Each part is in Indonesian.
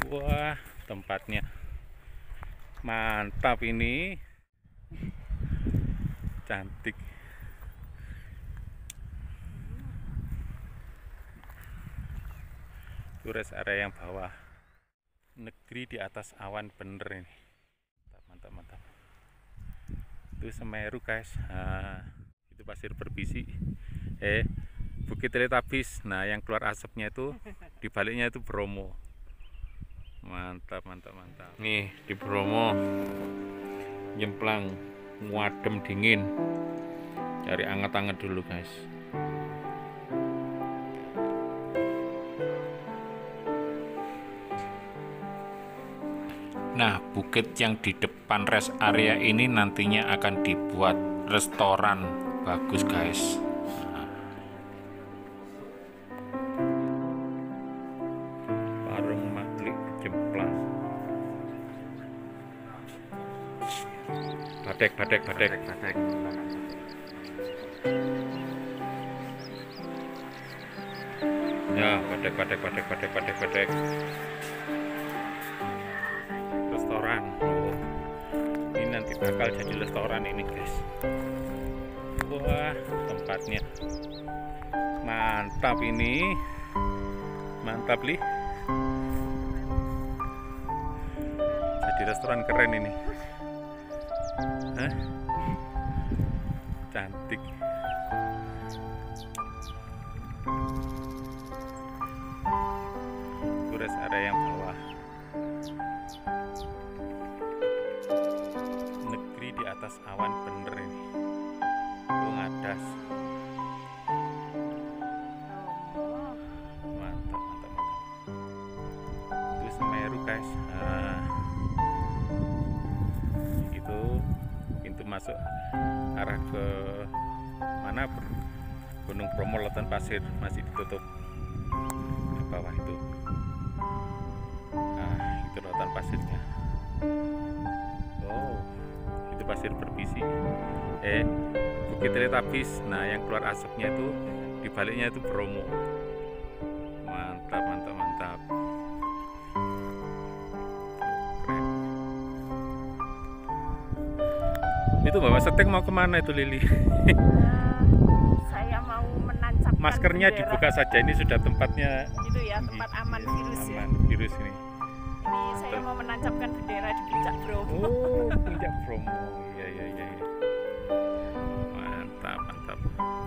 Wah, tempatnya mantap ini. Cantik. Itu rest area yang bawah. Negeri di atas awan bener ini. Mantap, mantap. Itu Semeru, guys. Nah, itu pasir berbisi. Bukit Teletabis. Nah, yang keluar asapnya itu di baliknya itu Bromo. Mantap, mantap, mantap. Nih di Bromo nyemplang, ngadem dingin. Cari anget-anget dulu, guys. Nah, bukit yang di depan rest area ini nantinya akan dibuat restoran bagus, guys. Nah, warung Maklik Jemplang. Badek. Ya, badek. Restoran. Ini nanti bakal jadi restoran ini, guys. Wah, tempatnya mantap ini. Mantap, Li. Jadi restoran keren ini. Hah? Cantik. Itu rest area yang bawah. Negeri di atas awan bener ini. Itu ngadas. Mantap. Itu Semeru, guys. Nah, itu pintu masuk arah ke mana? Gunung Bromo, lautan pasir masih ditutup. Di bawah itu. Nah, itu lautan pasirnya. Oh, itu pasir berbisi. Bukit Teletabis. Nah, yang keluar asapnya itu di baliknya itu Bromo. Mantap. Keren. Itu bawa setting mau kemana itu, Lili? Saya mau menancapkan Maskernya bendera. dibuka saja, ini sudah tempatnya. Itu ya, tempat aman virus ya. Aman virus ini. Ini saya mau menancapkan bendera di puncak Bromo. Oh, puncak Bromo. Iya. Mantap.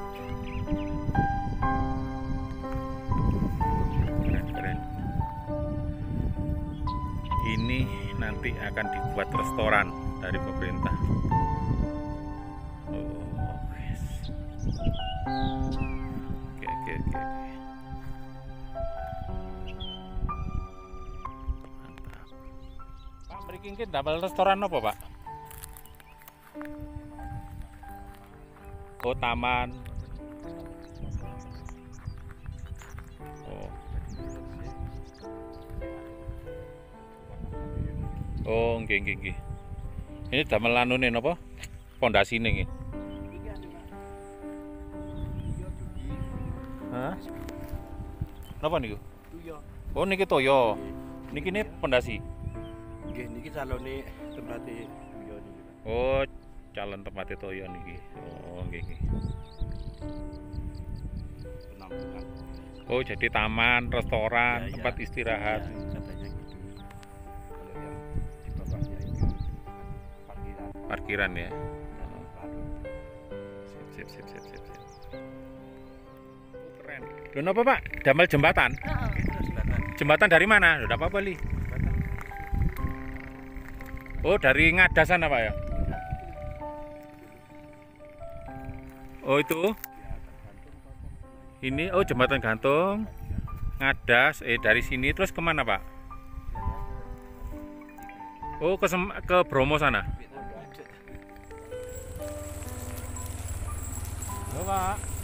Keren. Ini nanti akan dibuat restoran dari pemerintah. Oh, yes. Oke. Mantap. Pak, mriki nggih damel restoran apa, Pak? Oh, taman. Oh, nggih. Ini damel anune napa? Pondasine nggih. Hah? Napa niku? Tuyo. Oh, niki toyo. Niki ne pondasi. Nggih niki calone tempate tuyo niki. Oh, calon tempatnya toyo niki. Oh, nggih. Penampungan. Oh, jadi taman, restoran, Ya, tempat istirahat. Ya, katanya gitu. Kalau yang di bawahnya itu parkiran. Parkiran ya. Dan baru. Sip. Keren. Lho napa, Pak? Damel jembatan? Terus datang. Jembatan dari mana? Udah apa-apa, Li? Oh, dari Ngadas sana, Pak ya? Oh, itu. Ini oh jembatan gantung. Ngadas dari sini terus kemana, Pak? Oh, ke Bromo sana. Oh, Pak.